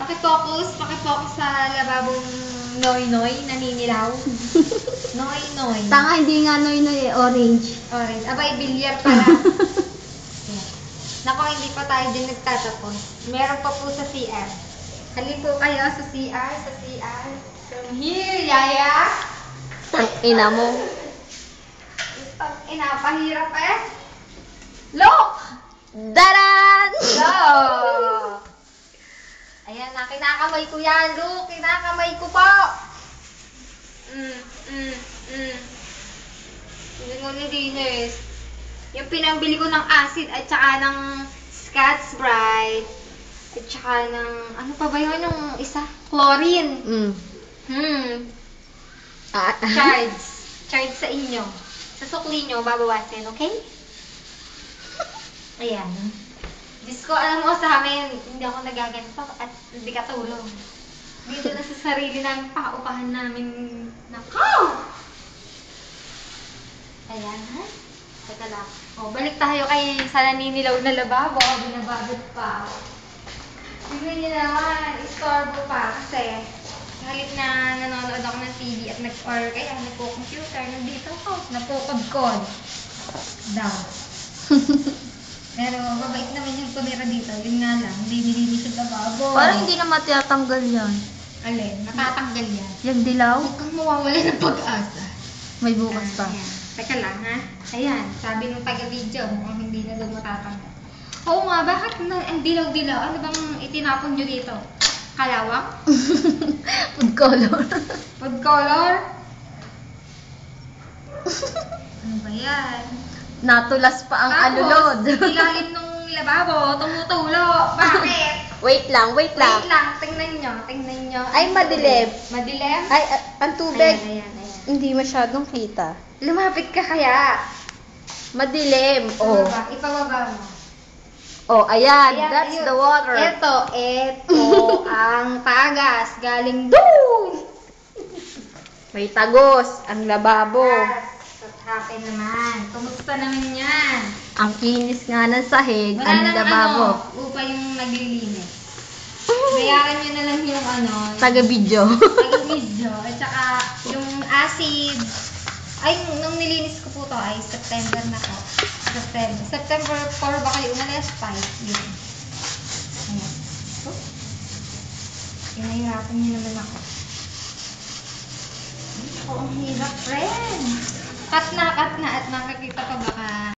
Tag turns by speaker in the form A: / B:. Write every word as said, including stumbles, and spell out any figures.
A: Pakifocus, pakifocus sa lababong noy-noy, naninilaw. Noy-noy.
B: Tanga, hindi nga noy-noy eh, orange.
A: Orange. Abay, bilyar pala. Ayan. Nako, hindi pa tayo din nagtatapos. Meron pa po sa C R. Halin po kayo sa C R, sa C R. From here, Yaya.
B: Ang ina mo.
A: Isang ina, pahirap eh. Look!
B: Daran!
A: Go! Ayan na, kinakamay ko yan, Luke. Kinakamay ko po. Mm, mm, mm. Hindi mo nilinis. Yung pinambili ko ng acid at saka ng Scotch Brite. At saka ng, ano pa ba yun? Yung isa? Chlorine.
B: Mm.
A: Hmm.
B: Ah,
A: Charge. Charge sa inyo. Sa sukli nyo, babawasin, okay? Ayan. Diyos ko, alam mo sa amin, hindi ako nagaganto at hindi katulong. Dito na sa sarili namin, paupahan namin. Nako! Ayan, ha? Teka lang. O, balik tayo kay sa naninilaw na lababo. Binababot pa. Tignan niyo naman, istorbo pa. Kasi, halit na nanonood ako ng T V at nag or kaya nagpo-computer, nandito ako, napukod-kod. Daw. Pero mabait naman yung tumira dito. Yun nga lang, hindi nilinis yung lababo.
B: parang hindi na matatanggal yan.
A: Alin, natatanggal yan.
B: Yung dilaw,
A: Huwag kang mawawala ng pag-asa.
B: may bukas pa.
A: Ayan. Teka lang, ha? Ayan, sabi nung taga-video, mukhang hindi na doon matatanggal. Oo nga, bakit na, ang dilaw-dilaw? Ano bang itinapon nyo dito? Kalawang?
B: Food color.
A: Food color? Ano ba yan?
B: Natulas pa ang alulod.
A: Tapos, ilalim nung lababo, tumutulo. Bakit?
B: Wait lang, wait lang.
A: Wait lang, tingnan nyo, tingnan nyo.
B: Ay, madilim.
A: Madilim?
B: Ay, ah, ang tubig.
A: Ayan, ayan, ayan.
B: Hindi masyadong kita.
A: Lumapit ka kaya.
B: Madilim. Oh.
A: Ipababa, ipababa mo.
B: Oh, ayan.
A: Ayan,
B: That's
A: ayun.
B: the water.
A: Ito, ito ang tagas. Galing doon.
B: May tagos. Ang lababo.
A: Yes. What happened naman? Kumusta naman yan?
B: Ang kinis nga ng sahig.
A: Wala
B: Ang
A: nang
B: lababo.
A: ano, upa yung naglilinis. Bayaran nyo na lang yung ano,
B: Taga-video.
A: taga-video. At saka yung acid. Ay, nung nilinis ko po to ay September na po. September. September four ba kayo? Umalas five. Yun. Ayan. Oh. Pinahirapan niyo naman ako. Ako, ang hirap, friend. Cut na, cut na. At nakakita pa baka